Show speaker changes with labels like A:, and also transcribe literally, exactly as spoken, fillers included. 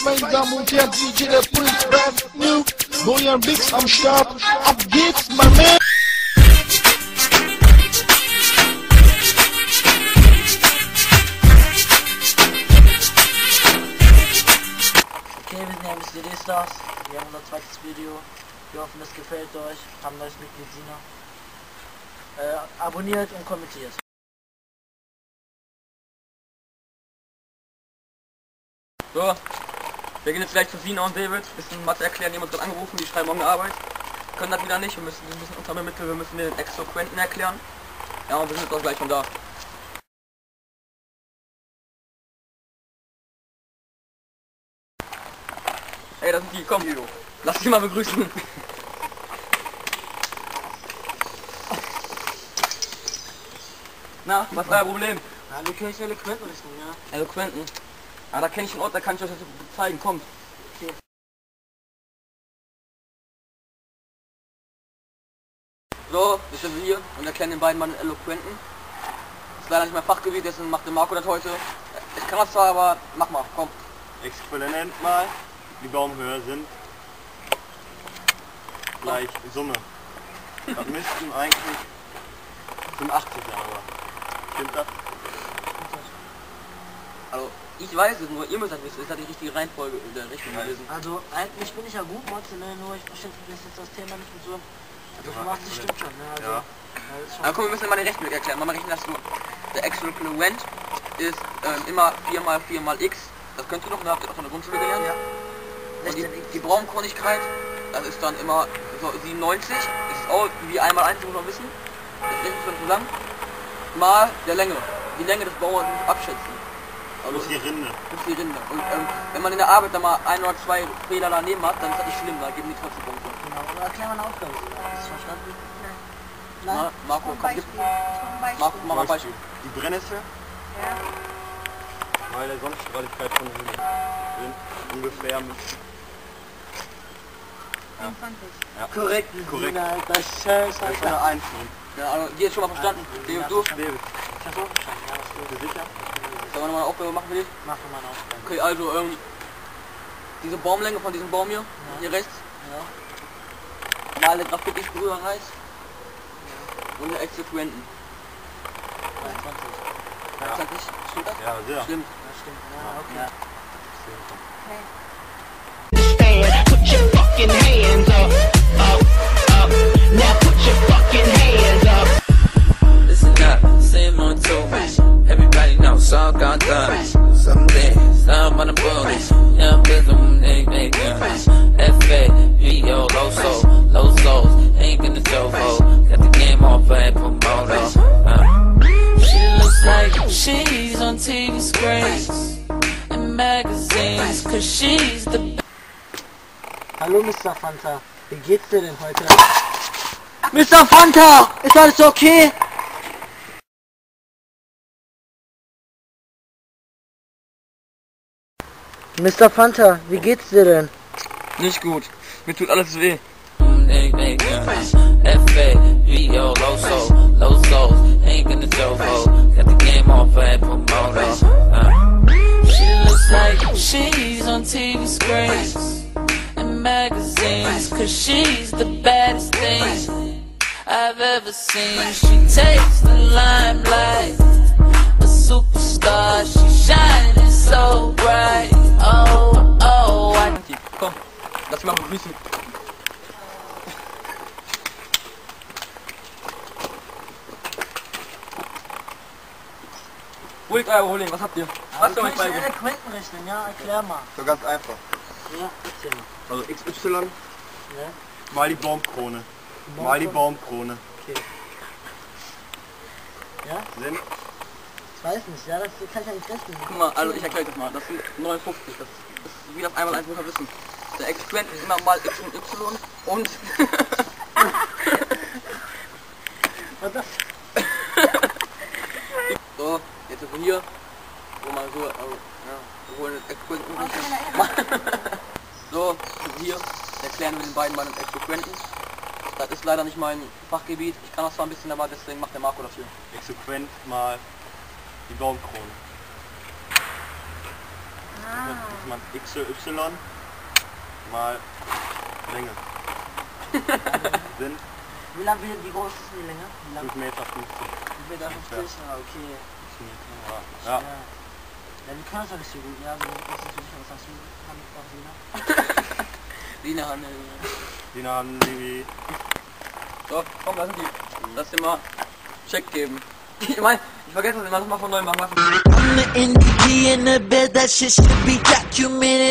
A: Meine Damen und Herren, D J der Prince, brand new, neuer Mix am Start, ab geht's, my man!
B: Okay, wir sind ja M C D-Stars, wir haben unser zweites Video, wir hoffen es gefällt euch, haben neues Mitglied Sina. Äh, abonniert und kommentiert.
C: So, wir gehen jetzt gleich zu Sina und David, bisschen Mathe erklären, die haben uns gerade angerufen, die schreiben morgen Arbeit. Können das wieder nicht, wir müssen, wir müssen unter Mittel, wir müssen den Exoquenten erklären. Ja, und wir sind jetzt auch gleich schon da. Ey, da sind die, komm, lass dich mal begrüßen. Na, was war euer Problem?
B: Ja, wir können nicht Eloquenten richten, ja.
C: Eloquenten. Ah, da kenne ich einen Ort, da kann ich euch das zeigen, kommt.
B: Okay.
C: So, jetzt sind wir hier und erklären den beiden mal den Eloquenten. Das ist leider nicht mein Fachgebiet, deswegen macht der Marco das heute. Ich kann das zwar, aber mach mal, komm.
D: Äquivalent mal, die Baumhöhe sind gleich Summe. Das müssten eigentlich fünfundachtzig sein, aber stimmt das?
C: Also, ich weiß es, nur ihr müsst das wissen, ist das die richtige Reihenfolge in der Richtung gewesen.
B: Also, eigentlich bin ich ja gut, Monte, ne? Nur ich verstehe jetzt das Thema nicht und so. Also fünfundachtzig stimmt schon, ne? Also,
D: Ja.
B: ja, ist schon
C: Aber komm, wir müssen mal den Rechenweg erklären. Mal rechnen das so. Der Exoquent ist ähm, immer vier mal vier mal x. Das könnt ihr noch, da habt ihr doch von der Grundschule gelernt.
B: Ja.
C: Und die, die Braunkornigkeit, das ist dann immer so siebenundneunzig. Das ist auch wie einmal eins, muss man wissen. Das rechnen wir zusammen. Mal der Länge. Die Länge des Baumes muss abschätzen. Also
D: Plus die Rinde.
C: plus die Rinde. Und ähm, wenn man in der Arbeit dann mal ein oder zwei Fehler daneben hat, dann ist das nicht schlimm, da geben die trotzdem Punkte.
B: Genau, oder erklär mal eine Aufgabe. Hast du verstanden? Nein.
C: Na, Marco, komm, gib, Marco, mach mal ein Beispiel.
D: Die Brennnessel
E: Ja,
D: bei der Sonnenstrahligkeit von Höhe sind ungefähr mit
E: fünfundzwanzig.
D: ja.
B: Korrekt,
D: Korrekt.
B: Sina, das ist scheiße.
D: Das ist eine eins.
C: Ja, also die jetzt schon mal verstanden. David, du?
D: David,
B: Ich hab's auch verstanden, ja, das
D: bist
B: ist
D: du sicher?
C: Sollen wir nochmal eine Aufgabe machen für dich?
B: Mach doch mal eine Aufgabe.
C: Okay, also ähm, diese Baumlänge von diesem Baum hier, hier rechts,
B: Ja.
C: mal den Graffiti-Sprüher-Reis und den Exequenten.
B: dreiundzwanzig.
C: Ja. Sag ich, stimmt das?
D: Ja, sehr.
C: Stimmt.
B: Ja, stimmt. Ja, okay.
F: Stand, put your fucking hands up, up, up. Now put your fucking hands up.
G: Listen up, same on two. Everybody knows all got done. Something, some on the bullets. Yeah, I'm with them, they make guns. F A V O, low soul, low souls. Ain't gonna Jovo. Got the game on for that promoter. Uh. She looks like she's on T V screens and magazines, cause she's the
B: Hallo Mister Fanta, wie geht's dir denn heute? Mister Fanta, ist alles okay? Mister Fanta, wie geht's dir denn?
C: Nicht gut. Mir tut alles weh.
G: they make guns. F A V O, low soul, low souls. Ain't gonna Jovo. Got the game on for that promoter. Uh. She looks like she's on T V screens and magazines, cause she's the baddest thing I've ever seen. She takes the limelight, a superstar. She shining so bright. Oh, oh, I
C: Komm, lass mich mal begrüßen. Holt euer Holding, was habt ihr? Was
B: Was
C: soll
B: kann
C: ich
B: ich
C: beigebracht?
B: Eloquenten rechnen, ja? Erklär mal.
D: So ganz einfach.
B: Ja, erzähl mal.
D: Also X Y
B: Ja?
D: mal die Baumkrone. Mal die Baumkrone.
B: Okay. Ja?
D: Sind
B: Ich weiß nicht, ja, das kann ich ja nicht rechnen.
C: Guck mal, also ich erkläre das mal. Das sind neunundfünfzig. Das ist wie das einmal eins muss man wissen. Der Exequent ist immer mal X und Y und
B: Was das?
C: so, jetzt sind wir hier, wo man so, also, ja, wir holen den Exequenten. So, hier erklären wir den beiden mal den Exequenten. Das ist leider nicht mein Fachgebiet. Ich kann das zwar ein bisschen, aber deswegen macht der Marco das hier.
D: Exequent mal die Baumkrone. Das macht X Y mal Länge. Sind
B: Wie lang, wie, wie groß ist denn die Länge? Wie lang?
D: fünf Meter fünfzig.
B: fünf Meter fünfzig? Ah, okay.
D: Ja.
B: Ja. Ja, wir können das doch nicht so gut, ja, also das ist natürlich was hast du, Hand,
C: Lina Hanne.
D: Die haben die...
C: So, komm, lass die. Lass dir mal Check geben. Ich mein, ich vergesse das immer, lass mal von neuem machen.
E: I'm the N D G in the bed, that shit should be documented.